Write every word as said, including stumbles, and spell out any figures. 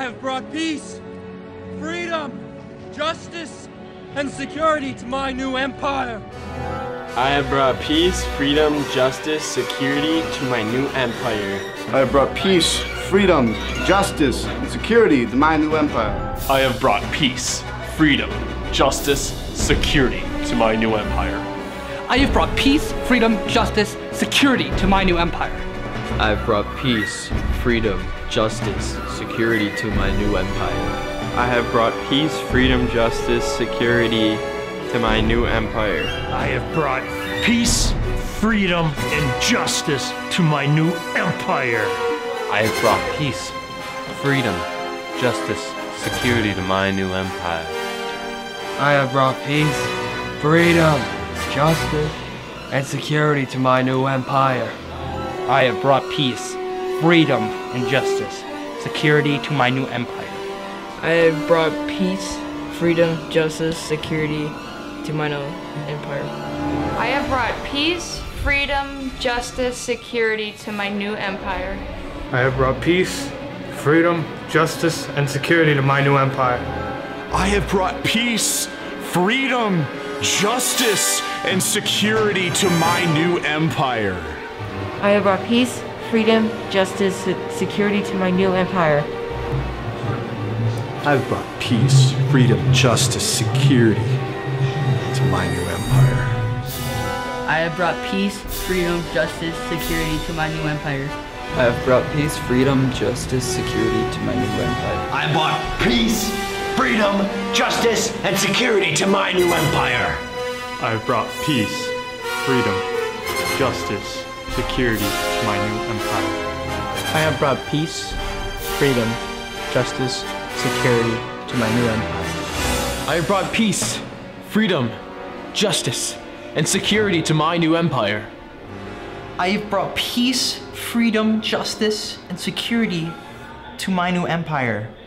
I have brought peace, freedom, justice, and security to my new empire. I have brought peace, freedom, justice, security to my new empire. I have brought peace, freedom, justice, and security to my new empire. I have brought peace, freedom, justice, security to my new empire. I have brought peace, freedom, justice, security to my new empire. I have brought peace, freedom, justice, security to my new empire. I have brought peace, freedom, justice, security to my new empire. I have brought peace, freedom, and justice to my new empire. I have brought peace, freedom, justice, security to my new empire. I have brought peace, freedom, justice, and security to my new empire. I have brought peace, freedom, and justice, security to my new empire. I have brought peace, freedom, justice, security to my new empire. I have brought peace, freedom, justice, security to my new empire. I have brought peace, freedom, justice, and security to my new empire. I have brought peace, freedom, justice, and security to my new empire. I have brought peace, freedom, justice, security to my new empire. I've brought peace, freedom, justice, security to my new empire. I have brought peace, freedom, justice, security to my new empire. I have brought peace, freedom, justice, security to my new empire. I have brought peace, freedom, justice, and security to my new empire. I have brought peace, freedom, justice, security to my new empire. I have brought peace, freedom, justice, security to my new empire. I have brought peace, freedom, justice, and security to my new empire. I have brought peace, freedom, justice, and security to my new empire.